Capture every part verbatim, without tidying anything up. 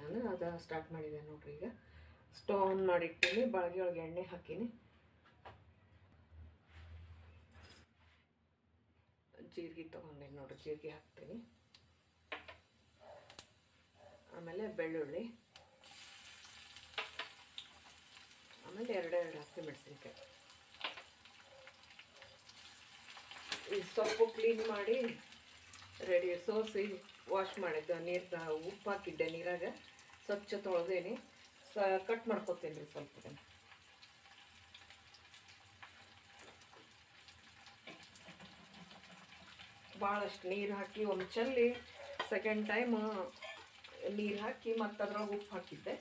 ನಾನು ಅದು ಸ್ಟಾರ್ಟ್ ಮಾಡಿದೆ ನೋಡ್ರಿ. ಈಗ ಸ್ಟವ್ ಆನ್ ಮಾಡಿಟ್ಟಿನಿ, ಬಾಳ್ಗೆ ಒಳಗೆ ಎಣ್ಣೆ ಹಾಕೀನಿ, ಜೀರಿಗೆ ತೊಗೊಂಡೆ ನೋಡ್ರಿ, ಜೀರಿಗೆ ಹಾಕ್ತೀನಿ, ಆಮೇಲೆ ಬೆಳ್ಳುಳ್ಳಿ, ಆಮೇಲೆ ಎರಡೆರಡು ಹಸಿಮೆಣಸಿನ್ಕಾಯಿ. ಈ ಸೊಪ್ಪು ಕ್ಲೀನ್ ಮಾಡಿ ರೆಡಿ ಸೋಸಿ ವಾಶ್ ಮಾಡಿದ್ದೆ, ನೀರು ಉಪ್ಪು ಹಾಕಿದ್ದೆ ನೀರಾಗ, ಸ್ವಚ್ಛ ತೊಳೆದೇನಿ, ಸ ಕಟ್ ಮಾಡ್ಕೊತೀನಿ ರೀ ಸ್ವಲ್ಪ ಇದನ್ನು. ಭಾಳಷ್ಟು ನೀರು ಹಾಕಿ ಒಂದು ಚೆಲ್ಲಿ ಸೆಕೆಂಡ್ ಟೈಮ್ ನೀರು ಹಾಕಿ ಮತ್ತು ಅದ್ರೊಳಗೆ ಉಪ್ಪು ಹಾಕಿದ್ದೆ,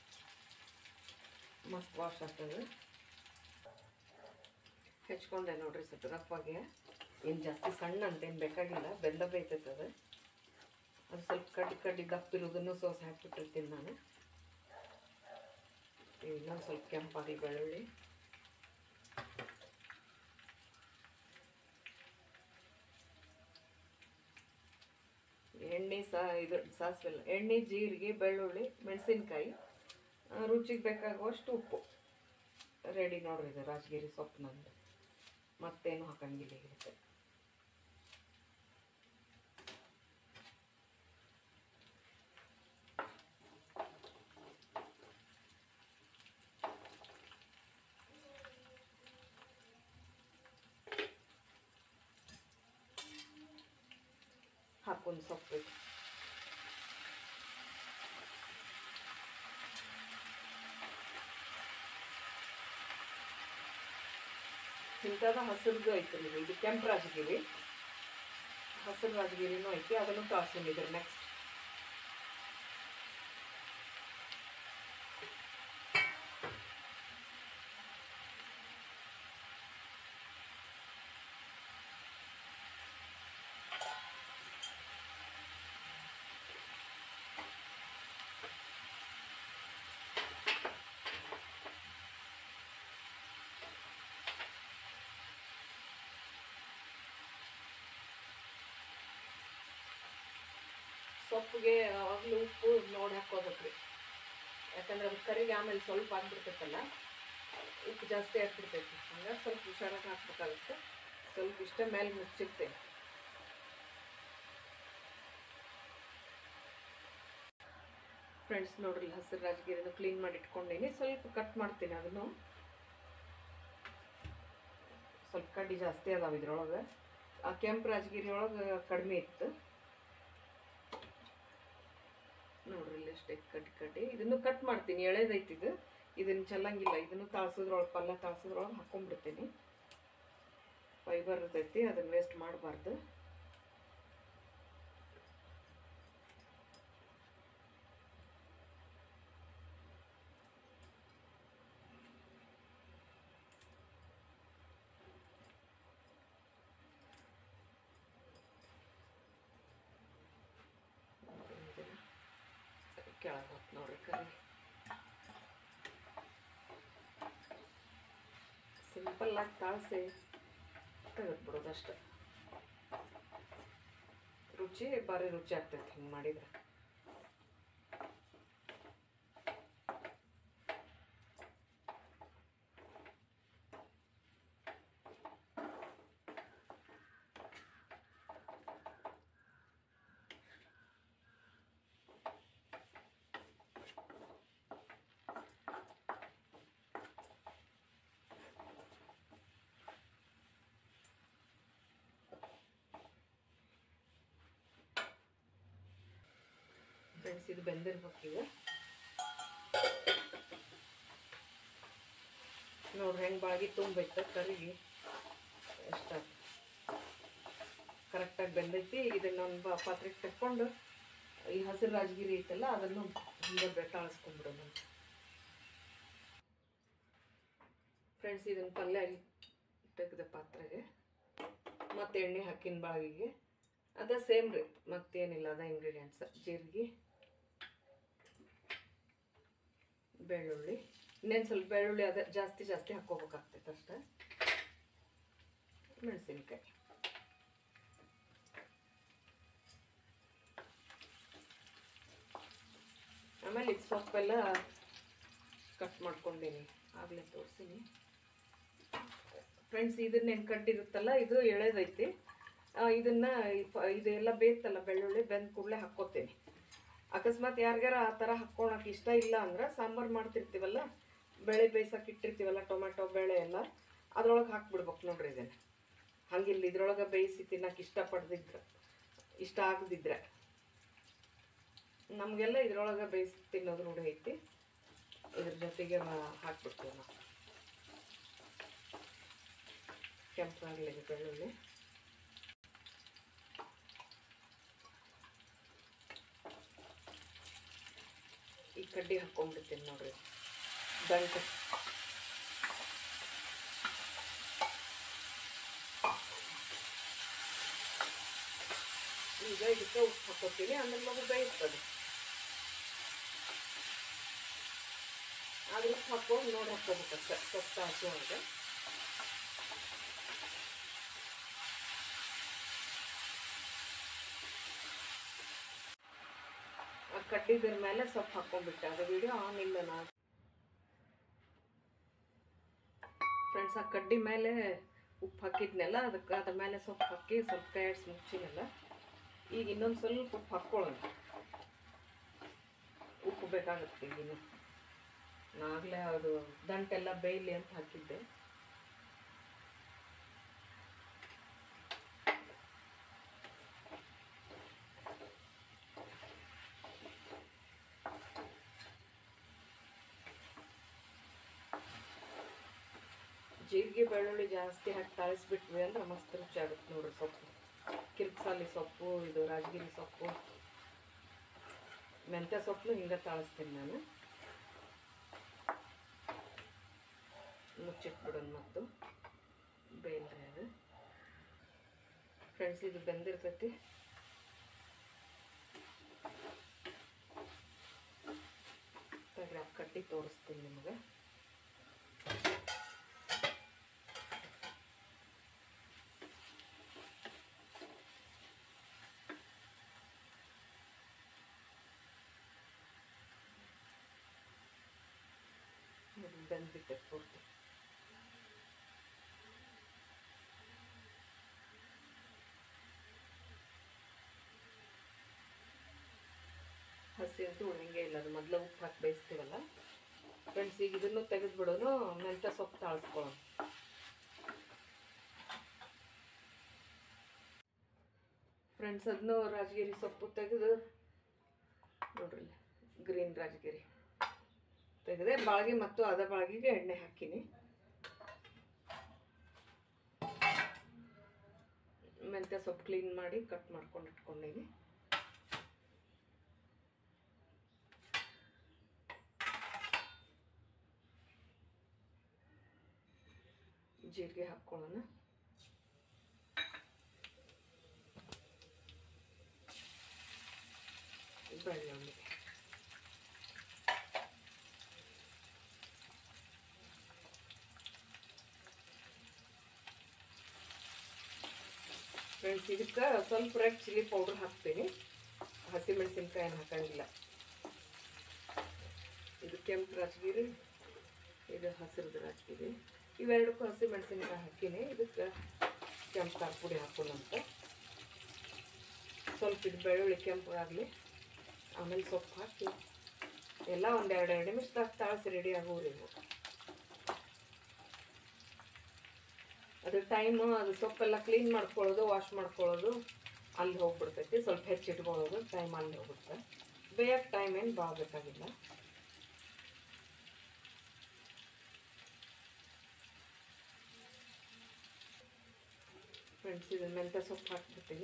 ಮಸ್ತ್ ವಾಶ್ ಆಗ್ತದೆ. ಹೆಚ್ಕೊಂಡೆ ನೋಡ್ರಿ ಸ್ವಲ್ಪ ರಫಾಗೆ, ಏನು ಜಾಸ್ತಿ ಸಣ್ಣ ಅಂತೇನು ಬೇಕಾಗಿಲ್ಲ, ಬೆಂದ ಬೇಯ್ತೈತದೆ. ಅದು ಸ್ವಲ್ಪ ಕಡ್ಡಿ ಕಡ್ಡಿ ದಪ್ಪಿರೋದನ್ನು ಸೋಸೆ ಹಾಕಿಬಿಟ್ಟಿರ್ತೀನಿ ನಾನು. ಇನ್ನೊಂದು ಸ್ವಲ್ಪ ಕೆಂಪಾಗಿ ಬೆಳ್ಳುಳ್ಳಿ, ಎಣ್ಣೆ ಸಾ ಇದು ಸಾಸಿವೆ, ಎಣ್ಣೆ, ಜೀರಿಗೆ, ಬೆಳ್ಳುಳ್ಳಿ, ಮೆಣಸಿನ್ಕಾಯಿ, ರುಚಿಗೆ ಬೇಕಾಗುವಷ್ಟು ಉಪ್ಪು. ರೆಡಿ ನೋಡ್ರಿ ಇದು ರಾಜಗಿರಿ ಸೊಪ್ಪು ನಂದು, ಮತ್ತೇನು ಹಾಕಂಗಿಲ್ಲ ಇರುತ್ತೆ. ಹಾಕೊಂಡು ಸೊಪ್ಪು ಇಂಥದ ಹಸಿರುದು ಐತ್ರಿ ಇದು, ಕೆಂಪು ರಾಜಗಿರಿ, ಹಸಿರು ರಾಜಗಿರಿನೂ ಐತಿ, ಅದನ್ನು ಕಾಸ್ಕೊಂಡಿದ್ರಿ. ನೆಕ್ಸ್ಟ್ ಸೊಪ್ಪಿಗೆ ಯಾವಾಗಲೂ ಉಪ್ಪು ನೋಡಿ ಹಾಕೋಬೇಕ್ರಿ, ಯಾಕಂದ್ರೆ ಅದು ಕರಿಗೆ ಆಮೇಲೆ ಸ್ವಲ್ಪ ಆಗ್ಬಿಡ್ತೈತಲ್ಲ, ಉಪ್ಪು ಜಾಸ್ತಿ ಆಗ್ಬಿಡ್ತೈತಿ, ಹಂಗಾಗಿ ಸ್ವಲ್ಪ ಹುಷಾರಾಗಿ ಹಾಕ್ಬೇಕಾಗುತ್ತೆ. ಸ್ವಲ್ಪ ಇಷ್ಟ ಮೇಲೆ ಮುಚ್ಚಿರ್ತೇನೆ. ಫ್ರೆಂಡ್ಸ್ ನೋಡ್ರಿ, ಹಸಿರು ರಾಜಗಿರಿನ ಕ್ಲೀನ್ ಮಾಡಿ ಇಟ್ಕೊಂಡೀನಿ, ಸ್ವಲ್ಪ ಕಟ್ ಮಾಡ್ತೀನಿ. ಅದನ್ನು ಸ್ವಲ್ಪ ಕಡ್ಡಿ ಜಾಸ್ತಿ ಅದಾವ ಇದ್ರೊಳಗೆ, ಆ ಕೆಂಪು ರಾಜಗಿರಿ ಒಳಗೆ ಕಡಿಮೆ ಇತ್ತು ನೋಡ್ರಿ. ಇಲ್ಲಿ ಅಷ್ಟೇ ಕಡ್ಡಿ ಕಡ್ಡಿ ಇದನ್ನು ಕಟ್ ಮಾಡ್ತೀನಿ, ಎಳೆದೈತಿ ಇದು, ಇದನ್ನು ಚೆಲ್ಲಂಗಿಲ್ಲ, ಇದನ್ನು ತಾಳ್ಸೋದ್ರೊಳಗೆ, ಪಲ್ಯ ತಾಳ್ಸೋದ್ರೊಳಗೆ ಹಾಕೊಂಡ್ಬಿಡ್ತೀನಿ. ಫೈಬರ್ ಇರ್ತೈತಿ, ಅದನ್ನು ವೇಸ್ಟ್ ಮಾಡಬಾರ್ದು. ಕೆಳಗೆ ಹೋಗ್ತು ನೋಡ್ರಿ ಕರಿ. ಸಿಂಪಲ್ಲಾಗಿ ತಾಳ್ಸಿ ತೆಗೆದ್ಬಿಡೋದು ಅಷ್ಟೆ. ರುಚಿ ಭಾರಿ ರುಚಿ ಆಗ್ತೈತಿ ಹಿಂಗೆ ಮಾಡಿದ್ರೆ. ಫ್ರೆಂಡ್ಸ್ ಇದು ಬೆಂದಿರ್ಬೇಕು ಈಗ ನೋಡ್ರಿ, ಹೆಂಗೆ ಬಾಗಿ ತುಂಬೈತೆ ಕರಿಗೆ, ಎಷ್ಟು ಕರೆಕ್ಟಾಗಿ ಬೆಂದೈತಿ. ಇದನ್ನೊಂದು ಪಾತ್ರೆಗೆ ತಕ್ಕೊಂಡು ಈ ಹಸಿರು ರಾಜಗಿರಿ ಐತಲ್ಲ ಅದನ್ನು ಹಿಂಗೆ ತಾಳಿಸ್ಕೊಂಡ್ಬಿಡೋದು. ಫ್ರೆಂಡ್ಸ್ ಇದನ್ನು ಪಲ್ಯ ತೆಗೆದ ಪಾತ್ರೆಗೆ ಮತ್ತು ಎಣ್ಣೆ ಹಾಕಿನ ಬಾಗಿಗೆ ಅದ ಸೇಮ್ ರೀ, ಮತ್ತೇನಿಲ್ಲ, ಅದ ಇಂಗ್ರೀಡಿಯೆಂಟ್ಸ್. ಜೀರಿಗೆ, ಬೆಳ್ಳುಳ್ಳಿ, ಇನ್ನೇನು ಸ್ವಲ್ಪ ಬೆಳ್ಳುಳ್ಳಿ ಅದ ಜಾಸ್ತಿ ಜಾಸ್ತಿ ಹಾಕೋಬೇಕಾಗ್ತೈತೆ ಅಷ್ಟೇ. ಮೆಣಸಿನ್ಕಾಯಿ, ಆಮೇಲೆ ಇದು ಸೊಪ್ಪೆಲ್ಲ ಕಟ್ ಮಾಡ್ಕೊಂಡೀನಿ, ಆಗಲೇ ತೋರಿಸಿನಿ ಫ್ರೆಂಡ್ಸ್. ಇದನ್ನ ನೆನ್ಕಟ್ಟಿರುತ್ತಲ್ಲ, ಇದು ಎಳೆದೈತಿ. ಇದನ್ನು ಇದೆಲ್ಲ ಬೇಯ್ತಲ್ಲ ಬೆಳ್ಳುಳ್ಳಿ, ಬೆಂದ ಕೂಡಲೇ ಹಾಕ್ಕೋತೀನಿ. ಅಕಸ್ಮಾತ್ ಯಾರಿಗಾರ ಆ ಥರ ಹಾಕ್ಕೊಳಕ್ಕೆ ಇಷ್ಟ ಇಲ್ಲ ಅಂದ್ರೆ ಸಾಂಬಾರು ಮಾಡ್ತಿರ್ತೀವಲ್ಲ, ಬೇಳೆ ಬೇಯ್ಸಕ್ಕೆ ಇಟ್ಟಿರ್ತೀವಲ್ಲ, ಟೊಮೆಟೊ ಬೇಳೆ ಎಲ್ಲ ಅದ್ರೊಳಗೆ ಹಾಕ್ಬಿಡ್ಬೇಕು ನೋಡ್ರಿ. ಇದನ್ನು ಹಂಗಿಲ್ಲ, ಇದ್ರೊಳಗೆ ಬೇಯಿಸಿ ತಿನ್ನಕ್ಕೆ ಇಷ್ಟಪಡ್ದಿದ್ರೆ ಇಷ್ಟ ಆಗದಿದ್ರೆ ನಮಗೆಲ್ಲ ಇದ್ರೊಳಗೆ ಬೇಯಿಸಿ ತಿನ್ನೋದು ರೂಢಿ ಐತಿ. ಇದ್ರ ಜೊತೆಗೆ ಹಾಕ್ಬಿಡ್ತೀವಿ ನಾವು. ಕೆಂಪಾಗಲಿ ಬೆಳ್ಳುಳ್ಳಿ. ಈ ಕಡ್ಡಿ ಹಾಕ್ಕೊಂಡ್ಬಿಡ್ತೀನಿ ನೋಡ್ರಿ, ದಂಟು. ಈಗ ಇದಕ್ಕೆ ಉಪ್ಪು ಹಾಕೋತೀನಿ, ಆಮೇಲೆ ಮಗು ಬೇಯಿಸ್ತದೆ. ಆದ್ರೆ ಉಪ್ಪು ಹಾಕೊಂಡು ನೋಡಿ ಹಾಕ್ಕೋಬೇಕಷ್ಟೆ ಸೊಪ್ಪು ಹಾಕುವಾಗ. ಆ ಕಡ್ಡಿದ್ರ ಮೇಲೆ ಸೊಪ್ಪು ಹಾಕ್ಕೊಂಡ್ಬಿಟ್ಟೆ. ಅದು ವಿಡಿಯೋ ಆನ್ ಇಲ್ಲ ನಾನು ಫ್ರೆಂಡ್ಸ್. ಆ ಕಡ್ಡಿ ಮೇಲೆ ಉಪ್ಪು ಹಾಕಿದ್ನೆಲ್ಲ, ಅದಕ್ಕೆ ಅದ್ರ ಮೇಲೆ ಸೊಪ್ಪು ಹಾಕಿ ಸ್ವಲ್ಪ ಕೈ ಆಡಿಸಿ ಮುಚ್ಚಿನೆಲ್ಲ. ಈಗ ಇನ್ನೊಂದು ಸ್ವಲ್ಪ ಉಪ್ಪು ಹಾಕ್ಕೊಳ್ಳೋಣ. ಉಪ್ಪು ಬೇಕಾಗುತ್ತೆ ಈಗಿನ್ನು. ನಾಗಲೇ ಅದು ದಂಟೆಲ್ಲ ಬೇಯಲಿ ಅಂತ ಹಾಕಿದ್ದೆ. ಜೀರಿಗೆ ಬೆಳ್ಳುಳ್ಳಿ ಜಾಸ್ತಿ ಹಾಕಿ ತಾಳಿಸ್ಬಿಟ್ವಿ ಅಂದ್ರೆ ಮಸ್ತ್ ರುಚಿ ಆಗುತ್ತೆ ನೋಡ್ರಿ. ಸೊಪ್ಪು ಕಿರ್ಕ್ಸಾಲಿ ಸೊಪ್ಪು, ಇದು ರಾಜಗಿರಿ ಸೊಪ್ಪು, ಮೆಂತ್ಯ ಸೊಪ್ಪು ಹಿಂಗೆ ತಾಳಿಸ್ತೀನಿ ನಾನು. ಮುಚ್ಚಿಟ್ಬಿಡೋಣ ಮತ್ತು ಬೇಯಿಲ್ರಿ ಅದು ಫ್ರೆಂಡ್ಸ್. ಇದು ಬೆಂದಿರ್ತೈತಿ. ತೆಗ್ದು ಕಟ್ಟಿ ತೋರಿಸ್ತೀನಿ ನಿಮಗೆ. ಬೆಂದ್ಬಿಟ್ಟೆ ಪೂರ್ತಿ. ಹಸಿ ಅಂತೂ ಉಳಿಂಗೆ ಇಲ್ಲ, ಅದು ಮೊದಲು ಉಪ್ಪು ಹಾಕಿ ಬೇಯಿಸ್ತೀವಲ್ಲ ಫ್ರೆಂಡ್ಸ್. ಈಗ ಇದನ್ನು ತೆಗೆದ್ಬಿಡೋನು, ಮೆಂತ್ಯ ಸೊಪ್ಪು ತಾಳಿಸ್ಕೊಳ್ಳೋಣ. ಫ್ರೆಂಡ್ಸ್ ಅದನ್ನು ರಾಜಗಿರಿ ಸೊಪ್ಪು ತೆಗೆದು ನೋಡ್ರಿ, ಗ್ರೀನ್ ರಾಜಗಿರಿ ತೆಗೆದೆ. ಬಾಳಿಗೆ ಮತ್ತು ಅದ ಬಾಳಿಗೆಗೆ ಎಣ್ಣೆ ಹಾಕಿನಿ. ಮೆಂತ್ಯ ಸೊಪ್ಪು ಕ್ಲೀನ್ ಮಾಡಿ ಕಟ್ ಮಾಡ್ಕೊಂಡು ಇಟ್ಕೊಂಡೀನಿ. ಜೀರಿಗೆ ಹಾಕ್ಕೊಳ್ಳೋಣ. ಬೆಳ್ಳುಳ್ಳಿ, ಫ್ರೆಂಡ್ಸ್ ಇದಕ್ಕೆ ಸ್ವಲ್ಪ ರೆಡ್ ಚಿಲ್ಲಿ ಪೌಡರ್ ಹಾಕ್ತೀನಿ, ಹಸಿಮೆಣಸಿನ್ಕಾಯಿ ಏನು ಹಾಕಂಗಿಲ್ಲ. ಇದು ಕೆಂಪು ರಾಜಗಿರಿ, ಇದು ಹಸಿರು ರಾಜಗಿರಿ, ಇವೆರಡಕ್ಕೂ ಹಸಿಮೆಣಸಿನ್ಕಾಯಿ ಹಾಕಿನಿ. ಇದಕ್ಕೆ ಕೆಂಪು ಖಾರ ಪುಡಿ ಹಾಕೋಣಂತ. ಸ್ವಲ್ಪ ಇದು ಬೆಳ್ಳುಳ್ಳಿ ಕೆಂಪು ಆಗಲಿ, ಆಮೇಲೆ ಸೊಪ್ಪು ಹಾಕಿ ಎಲ್ಲ ಒಂದು ಎರಡು ಎರಡು ನಿಮಿಷದಾಗ ತಾಳಿಸಿ ರೆಡಿ ಆಗೋರು ಇವು. ಅದು ಟೈಮು, ಅದು ಸೊಪ್ಪೆಲ್ಲ ಕ್ಲೀನ್ ಮಾಡ್ಕೊಳ್ಳೋದು, ವಾಶ್ ಮಾಡ್ಕೊಳ್ಳೋದು ಅಲ್ಲಿ ಹೋಗ್ಬಿಡ್ತೈತಿ. ಸ್ವಲ್ಪ ಹೆಚ್ಚಿಟ್ಕೊಳ್ಳೋದು ಟೈಮ್ ಅಲ್ಲಿ ಹೋಗುತ್ತೆ. ಬೇಯಕ್ಕೆ ಟೈಮ್ ಏನು ಭಾಳ ಬೇಕಾಗಿಲ್ಲ. ಫ್ರೆಂಡ್ಸ್ ಇದನ್ನು ಮೆಂತ್ಯ ಸೊಪ್ಪು ಹಾಕ್ಬಿಡ್ತೀನಿ.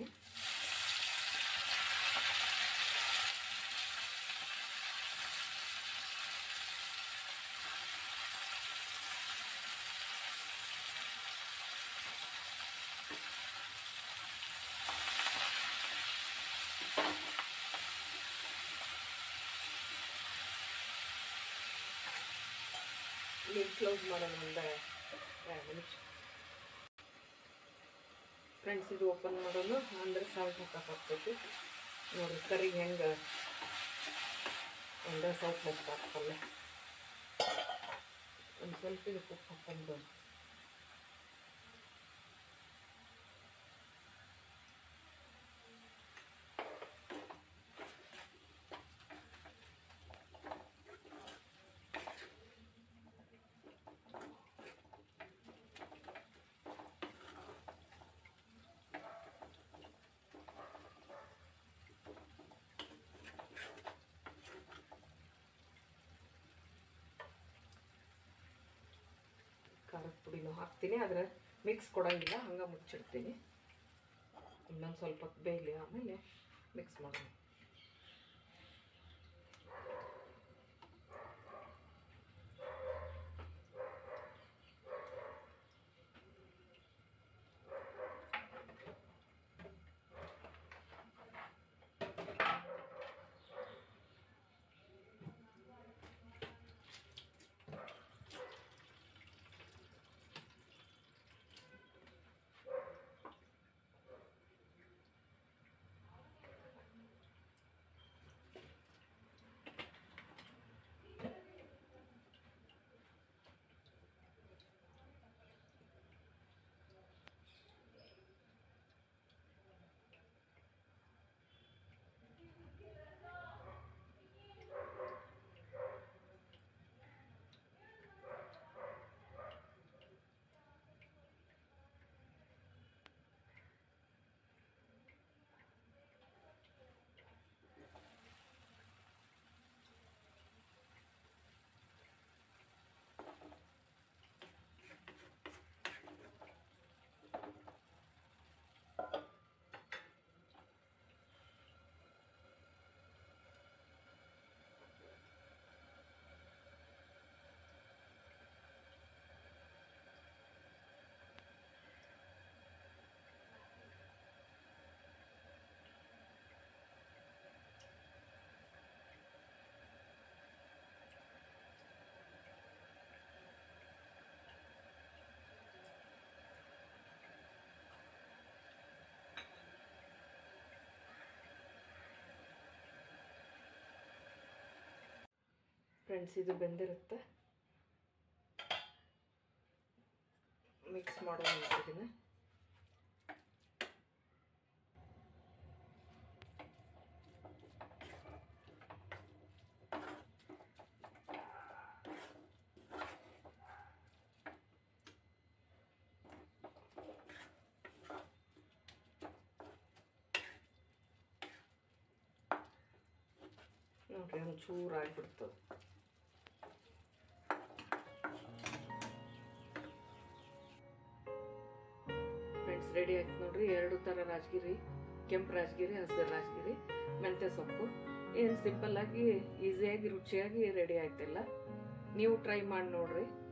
ಲಿಡ್ ಕ್ಲೋಸ್ ಮಾಡೋಣ ಒಂದು ಎರಡು ನಿಮಿಷ. ಫ್ರೆಂಡ್ಸ್ ಇದು ಓಪನ್ ಮಾಡೋಣ ಅಂದ್ರೆ ಸಾಲ್ಟ್ ಹಾಕಕ್ಕೆ ಹಾಕ್ತೈತಿ ನೋಡಿರಿ. ಕರಿಗೆ ಹೆಂಗೆ ಒಂದೇ ಸೌಟ್ ಲೆಕ್ಕ ಹಾಕಲ್ಲ ಒಂದು ಸ್ವಲ್ಪ ಇದಕ್ಕೆ ಉಪ್ಪು ಹಾಕೊಂಡು ಖಾರದ ಪುಡಿನೂ ಹಾಕ್ತೀನಿ. ಆದರೆ ಮಿಕ್ಸ್ ಕೊಡೋಂಗಿಲ್ಲ, ಹಂಗೆ ಮುಚ್ಚಿಡ್ತೀನಿ. ಇನ್ನೊಂದು ಸ್ವಲ್ಪ ಬೇಯಲಿ, ಆಮೇಲೆ ಮಿಕ್ಸ್ ಮಾಡೋಣ. ಫ್ರೆಂಡ್ಸ್, ಇದು ಬೆಂದಿರುತ್ತೆ. ಮಿಕ್ಸ್ ಮಾಡೋಣ ಇದನ್ನು. ನೋಡ್ರಿ, ಒಂಚೂರು ಆಗಿಬಿಡ್ತದೆ. ಫ್ರೆಂಡ್ಸ್, ರೆಡಿ ಆಯ್ತು ನೋಡ್ರಿ. ಎರಡು ಥರ ರಾಜಗಿರಿ, ಕೆಂಪು ರಾಜಗಿರಿ, ಹಸಿರು ರಾಜಗಿರಿ, ಮೆಂತ್ಯ ಸೊಪ್ಪು. ಏನು ಸಿಂಪಲ್ಲಾಗಿ ಈಸಿಯಾಗಿ ರುಚಿಯಾಗಿ ರೆಡಿ ಆಯ್ತಲ್ಲ. ನೀವು ಟ್ರೈ ಮಾಡಿ ನೋಡ್ರಿ.